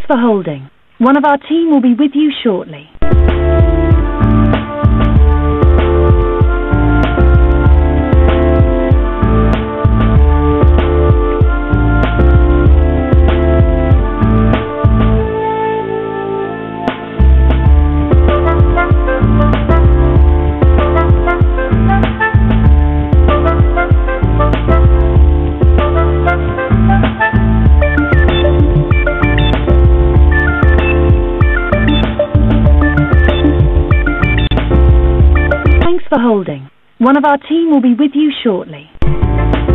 for holding. One of our team will be with you shortly. For holding. One of our team will be with you shortly.